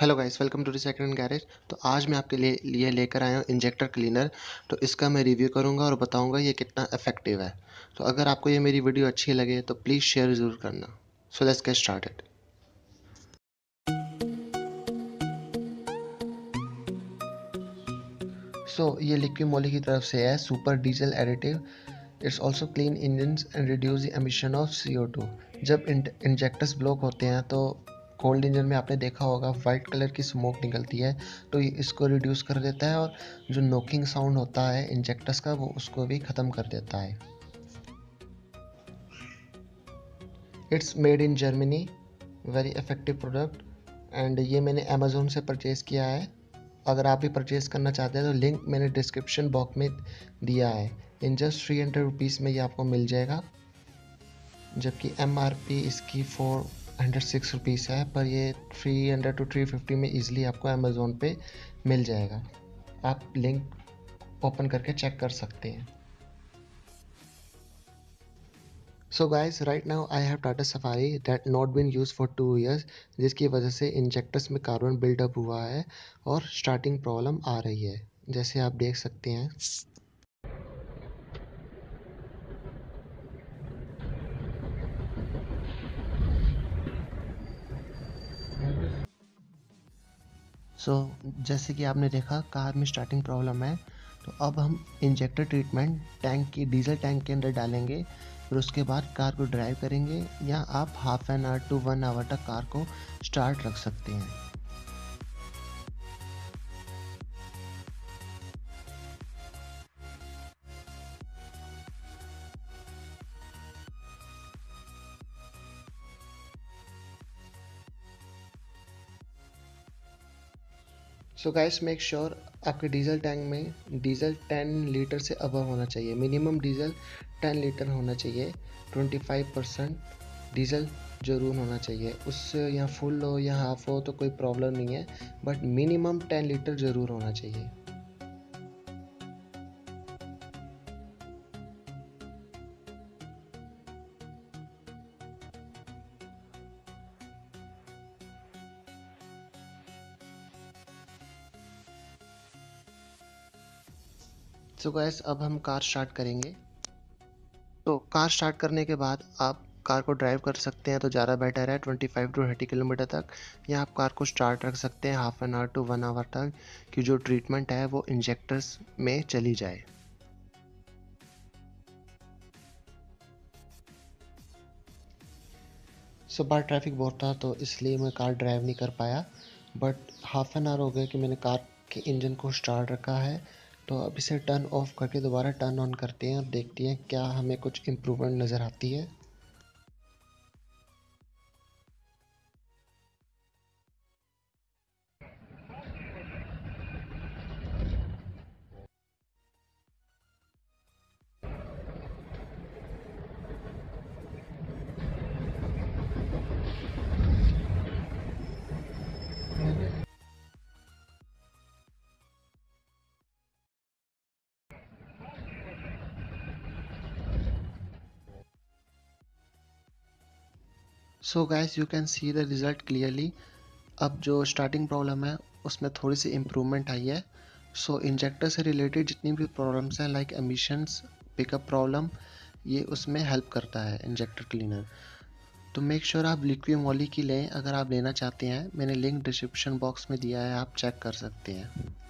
Hello guys, welcome to the second hand garage. तो आज मैं आपके लिए लेकर आया हूँ इंजेक्टर क्लीनर। तो इसका मैं रिव्यू करूँगा और बताऊँगा ये कितना इफेक्टिव है। तो अगर आपको ये मेरी वीडियो अच्छी लगे तो प्लीज़ शेयर ज़रूर करना। So let's get started. ये लिक्विड मोली की तरफ से है super diesel additive. It's also cleans engines and reduce the emission of CO2। जब इंजेक्टर्स ब्लॉक होते हैं तो कोल्ड इंजन में आपने देखा होगा वाइट कलर की स्मोक निकलती है, तो ये इसको रिड्यूस कर देता है और जो नोकिंग साउंड होता है इंजेक्टर्स का वो उसको भी ख़त्म कर देता है। It's made in Germany, very effective product. And ये मैंने अमेज़ोन से परचेज़ किया है। अगर आप भी परचेज़ करना चाहते हैं तो लिंक मैंने डिस्क्रिप्शन बॉक्स में दिया है। इन जस्ट 300 रुपीज़ में ये आपको मिल जाएगा, जबकि MRP इसकी 406 रुपीज़ है, पर ये 300 टू 350 में ईज़िली आपको अमेज़ोन पे मिल जाएगा। आप लिंक ओपन करके चेक कर सकते हैं। So guys, right now I have Tata Safari that not been use for 2 years, जिसकी वजह से इंजेक्टर्स में कार्बन बिल्डअप हुआ है और स्टार्टिंग प्रॉब्लम आ रही है, जैसे आप देख सकते हैं। जैसे कि आपने देखा कार में स्टार्टिंग प्रॉब्लम है। तो अब हम इंजेक्टर ट्रीटमेंट टैंक की डीजल टैंक के अंदर डालेंगे, फिर उसके बाद कार को ड्राइव करेंगे, या आप half an hour to 1 hour तक कार को स्टार्ट रख सकते हैं। गाइस, मेक श्योर आपके डीजल टैंक में डीजल 10 लीटर से अबव होना चाहिए। मिनिमम डीजल 10 लीटर होना चाहिए। 25% डीजल ज़रूर होना चाहिए। उससे या फुल हो या हाफ हो तो कोई प्रॉब्लम नहीं है, बट मिनिमम 10 लीटर ज़रूर होना चाहिए। गाइस, अब हम कार स्टार्ट करेंगे। तो कार स्टार्ट करने के बाद आप कार को ड्राइव कर सकते हैं तो ज़्यादा बेटर है, 25 टू 30 किलोमीटर तक। या आप कार को स्टार्ट रख सकते हैं half an hour to 1 hour तक, कि जो ट्रीटमेंट है वो इंजेक्टर्स में चली जाए। सुबह ट्रैफिक बहुत था तो इसलिए मैं कार ड्राइव नहीं कर पाया, बट हाफ एन आवर हो गया कि मैंने कार के इंजन को स्टार्ट रखा है। तो अब इसे टर्न ऑफ करके दोबारा टर्न ऑन करते हैं और देखते हैं क्या हमें कुछ इम्प्रूवमेंट नज़र आती है। Guys, you can see the result clearly. अब जो स्टार्टिंग प्रॉब्लम है उसमें थोड़ी सी इम्प्रूवमेंट आई है। इंजेक्टर से रिलेटेड जितनी भी प्रॉब्लम्स हैं लाइक एमिशंस, पिकअप प्रॉब्लम, ये उसमें हेल्प करता है इंजेक्टर क्लीनर। तो मेक श्योर आप लिक्विड मोली की लें अगर आप लेना चाहते हैं। मैंने लिंक डिस्क्रिप्शन बॉक्स में दिया है, आप चेक कर सकते हैं।